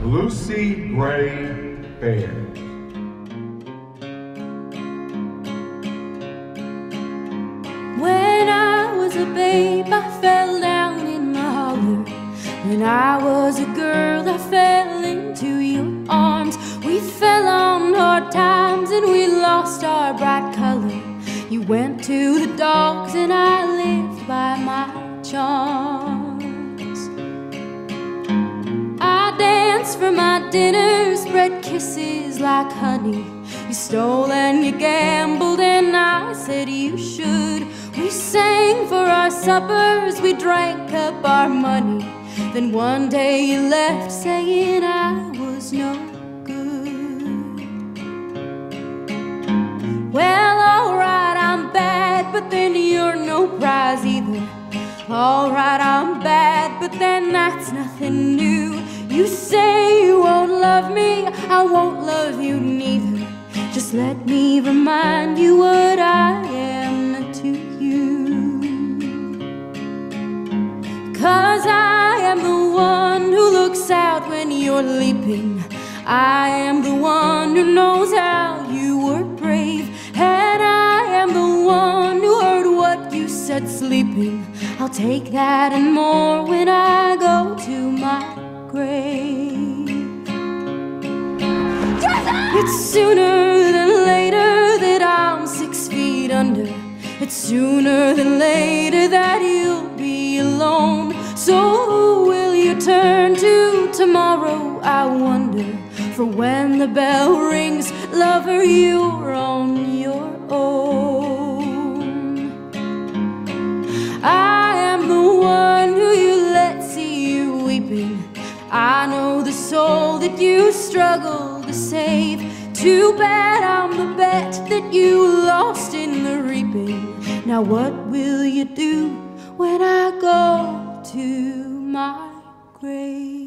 Lucy Gray Baird. When I was a babe, I fell down in my holler. When I was a girl, I fell into your arms. We fell on hard times and we lost our bright color. You went to the dogs and I lived by my charms. I danced for my dinner, spread kisses like honey. You stole and you gambled and I said you should. We sang for our suppers, we drank up our money. Then one day you left saying I was no good. Well, alright, I'm bad, but then you're no prize either. Alright, I'm bad, but then that's nothing new. You say you won't love me, I won't love you neither. Just let me remind you what I am to you. 'Cause I am the one who looks out when you're leaping. I am the one who knows how you were brave. And I am the one who heard what you said sleeping. I'll take that and more when I go to my grave. It's sooner than later that I'm 6 feet under. It's sooner than later that you'll be alone. So who will you turn to tomorrow, I wonder? For when the bell rings, lover, you're on your own. I am the one who you let see you weeping. I know the soul that you struggle to save. Too bad I'm the bet that you lost in the reaping. Now what will you do when I go to my grave?